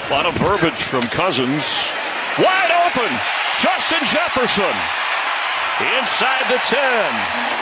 A lot of verbiage from Cousins. Wide open. Justin Jefferson inside the 10.